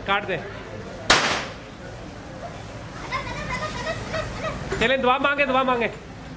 काट दे। चले दुआ मांगे, दुआ मांगे।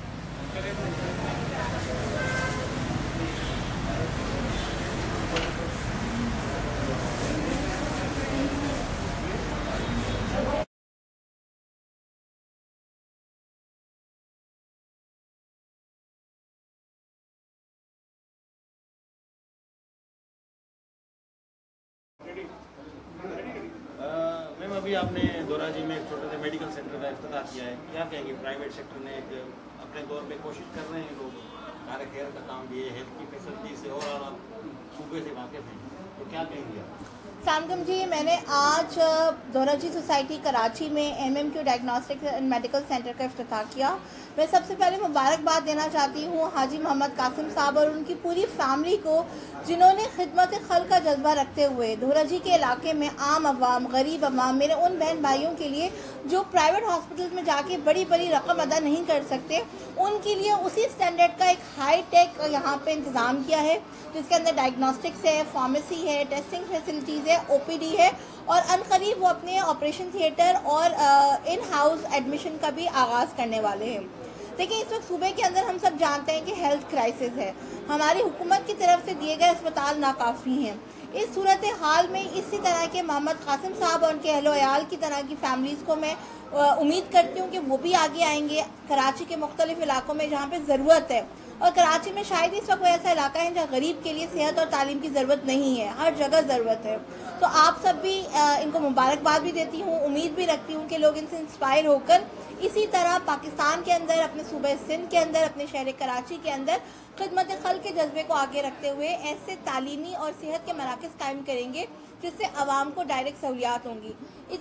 मैम अभी आपने दोराजी में एक छोटे से मेडिकल सेंटर का इफ्तिताह किया है, क्या कहेंगे? प्राइवेट सेक्टर ने एक अपने तौर पे कोशिश कर रहे हैं लोग, सारे खैर का काम भी है, हेल्थ की फैसिलिटी से और आप सूबे से वाकिफ हैं, तो क्या कहेंगे आप? सलाम जी, मैंने आज दोराजी सोसाइटी कराची में MMQ diagnostic and medical centre का इफ्तिताह किया। मैं सबसे पहले मुबारकबाद देना चाहती हूँ हाजी मोहम्मद कासिम साहब और उनकी पूरी फैमिली को, जिन्होंने खिदमत खल का जज्बा रखते हुए दोराजी के इलाके में आम अवाम, गरीब अवाम, मेरे उन बहन भाइयों के लिए जो प्राइवेट हॉस्पिटल्स में जाके बड़ी बड़ी रकम अदा नहीं कर सकते, उनके लिए उसी स्टैंडर्ड का एक हाई टेक यहाँ पे इंतज़ाम किया है, जिसके अंदर डायग्नोस्टिक्स है, फार्मेसी है, टेस्टिंग फैसिलिटीज़ है, OPD है और अनकरीब वो अपने ऑपरेशन थिएटर और इन हाउस एडमिशन का भी आगाज़ करने वाले हैं। देखिए, इस वक्त सूबे के अंदर हम सब जानते हैं कि हेल्थ क्राइसिस है, हमारी हुकूमत की तरफ से दिए गए अस्पताल नाकाफ़ी हैं। इस सूरत हाल में इसी तरह के मोहम्मद कासिम साहब और उनके अहलो अयाल की तरह की फैमिलीज़ को मैं उम्मीद करती हूँ कि वो भी आगे आएंगे कराची के मुख्तलिफ इलाकों में जहाँ पे ज़रूरत है। और कराची में शायद इस वक्त वो ऐसा इलाका है जहाँ गरीब के लिए सेहत और तालीम की ज़रूरत नहीं है, हर जगह ज़रूरत है। तो आप सब भी इनको मुबारकबाद भी देती हूँ, उम्मीद भी रखती हूँ कि लोग इनसे इंस्पायर होकर इसी तरह पाकिस्तान के अंदर, अपने सूबे सिंध के अंदर, अपने शहर कराची के अंदर खिदमत खल के जज्बे को आगे रखते हुए ऐसे तालीमी और सेहत के मराकज़ कायम करेंगे जिससे आवाम को डायरेक्ट सहूलियात होंगी।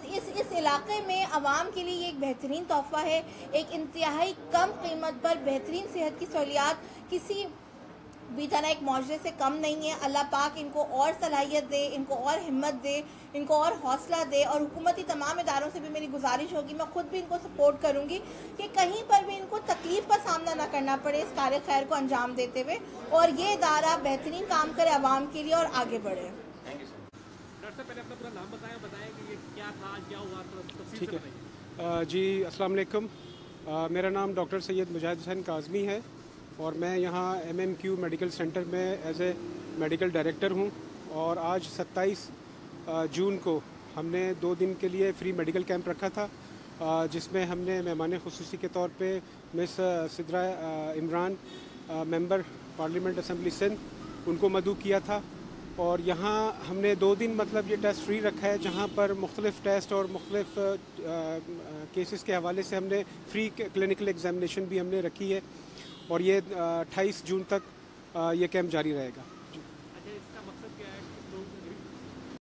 इस इलाके में आवाम के लिए ये एक बेहतरीन तोहफ़ा है, एक इंतहाई कम कीमत पर बेहतरीन सेहत की सहूलियात किसी भी तरह एक मौजूदे से कम नहीं है। अल्लाह पाक इनको और सलाहियत दे, इनको और हिम्मत दे, इनको और हौसला दे। और हुकूमती तमाम इदारों से भी मेरी गुजारिश होगी, मैं खुद भी इनको सपोर्ट करूँगी कि कहीं पर भी इनको तकलीफ़ का सामना ना करना पड़े इस कार्य खैर को अंजाम देते हुए, और ये इदारा बेहतरीन काम करे आवाम के लिए और आगे बढ़े। डॉक्टर पहले अपना पूरा नाम बताएं कि ये क्या था, क्या हुआ, ठीक है जी। अस्सलाम वालेकुम, मेरा नाम डॉक्टर सैयद मुजाहिद हुसैन काज़मी है और मैं यहाँ MMQ मेडिकल सेंटर में एज ए मेडिकल डायरेक्टर हूँ। और आज 27 जून को हमने 2 दिन के लिए फ्री मेडिकल कैंप रखा था, जिसमें हमने मेहमान खुसूसी के तौर पे miss Sidra Imran, member parliament assembly Sindh, उनको मदऊ किया था। और यहाँ हमने 2 दिन मतलब ये टेस्ट फ्री रखा है, जहाँ पर मुख्तलिफ़ टेस्ट और मुख्तलिफ़ केसेस के हवाले से हमने फ्री क्लिनिकल एग्जामिनेशन भी हमने रखी है। और ये 28 जून तक ये कैंप जारी रहेगा।